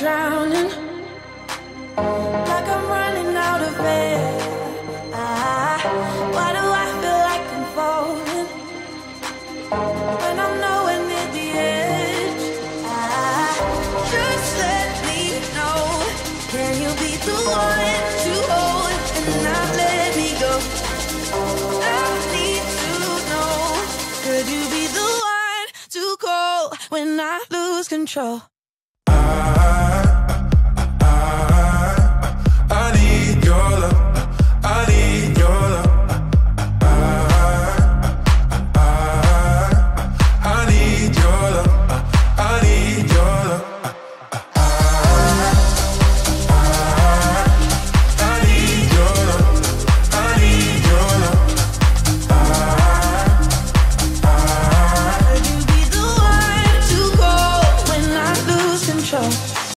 drowning, like I'm running out of air. Why do I feel like I'm falling when I'm nowhere near the edge? Just let me know, can you be the one to hold and not let me go? I need to know, could you be the one to call when I lose control?